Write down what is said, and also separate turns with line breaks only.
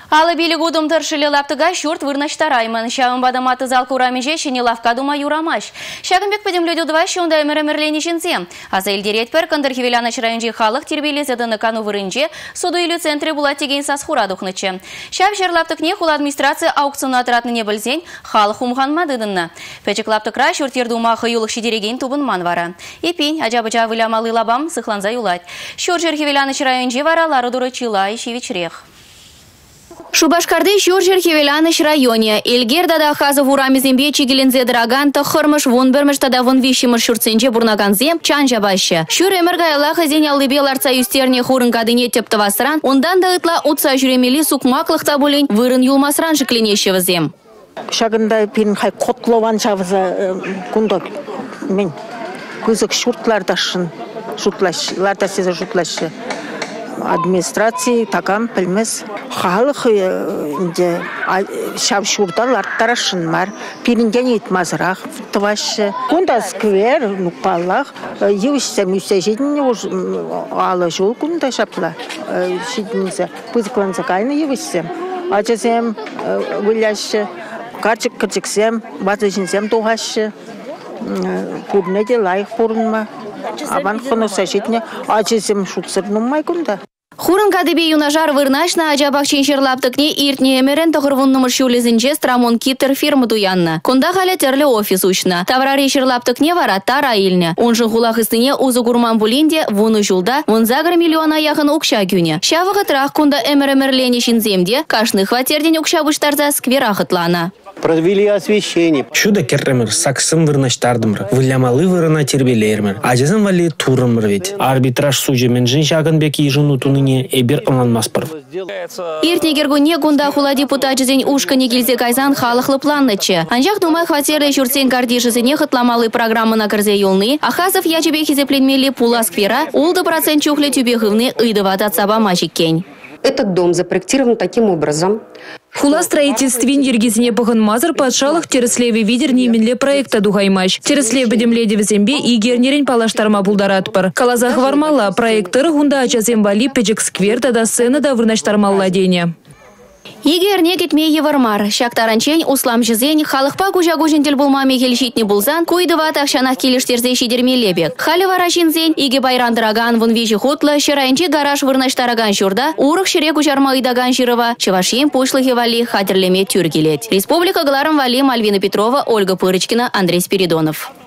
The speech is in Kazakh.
Алы билік удым тұршылы лаптыға шүрт вырнаштараймын. Шағын бадаматы зал курамеже шене лавка дума юрамаш. Шағынбек пөдемлөді два шуында өмір-өмірлені жінзе. Аза елдерет пір Кындыр-Хевеляныч районжи халық тербелезедіні кану вырынже суду илі центре була теген сасхура дұқнычы. Шав жер лаптықне хул администрация аукционы атыратыне білзен халық умған мадыдынна. Пәчік лаптықра шүртер дума хыюлық шедереген тубынман вара. Епен ажабыжа вылямалы лабам сықланза юлать. Шүр жер Хевеляныч районжи вара лары дұры чила иши вечрех. Шубашкарды Шуржер Хевеляныч районе. Эльгер дада хазов урамезембе чигелензе драган тахырмыш вон бермыш тада вон вишимыш шурценже бурнаганзем чанжа башы. Шур эміргайла хазен яллыбе ларца юстерне хурын кадыне тептавасран, ондан да ытла утса жүремели сукмаклықта болен вырын юлмасран жікленешевізем.
Шагында пин хай котлован шавыза кундок мен күзік шуртлардашын шуртлашы сеза шуртлашы. Администрации такам пілміз халық инде шав шурдар ларттарашын мар пиринген етмазырақ твашы кунда сквер нукпаллах евішсем үстежедіне алы жол кунда шапла шедінзе пызыкланза кайны евішсем ажызем выляшы качык-качыксем базыжынсем туғашы пурнеде лайық пурынма Аван хонуса житне ажызем шутсырнумай кунда.
Хурын кадыбе юнажар вырнашна ажабак ченшерлаптыкне иртне эмерен тоғырвуннымыр шулезінже страмон китер фирмы дуянна. Кунда халя терлі офис учна. Таврари шерлаптыкне вара тара илне. Онжы хулах истыне узы гурман булинде вуны жулда вунзагр миллиона яхын укша гюне. Шавығы трах кунда эмер-эмерлене шинземде кашны хватерден укша бұштарза скверахытлана.
Провели освещение.
Шуда керремер саксым вырнаштардымыр. Вылямалы вырына тербелермер. Ажызым вали турымыр ведь. Арбитраж сужи менжин шагынбек ежыну туныне эбер ыманмаспыр.
Иртнегергуне гунда хула депутатжызен ушкане келзе кайзан халықлы планнычы. Анжақ думай хватерлы жүрсен гардишызыне хытламалы программына кірзе юлны. Ахазов ячебе хизепленмели пула сквера улды процент чухле тюбехывны ыдыват от сабама жеккен.
Этот дом запроектирован таким образом.
Хула строительствин ергизине пахын мазыр патшалық тереслеве видер неменле проекта дугаймаш. Тереслев бедемледе візембе и гернерен палаштарма булдаратпыр. Калазах вармала проекттары гунда ачазем вали педжек сквер тада сцена да вырнаштармалла дене.
Егерне кетме евармар. Шактаранчен услам жызен халықпа кужа-кужентел булмаме келшитне булзан куйдыва тақшанақ келіштерзе шидермелебек. Халі варашинзен иге байрандыраган вон вежі хотлы шырайынче гараж вырнаштараган журда урық шыре кужарма ыдаган жырыва чывашин пошлығы вали хатерлеме тюргелет. Республика Гларым вали Мальвина Петрова, Ольга Пырочкина, Андрей Спиридонов.